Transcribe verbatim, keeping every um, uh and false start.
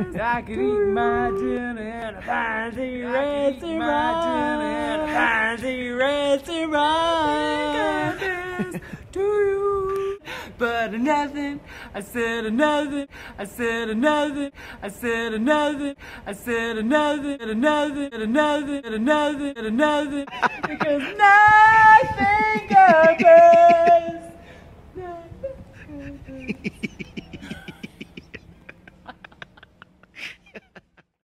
I could eat my dinner in a fancy restaurant. A fancy restaurant. To you, but nothing. I said another. I said another. I said another. I said another. Another. Another. Another. Another. Because nothing.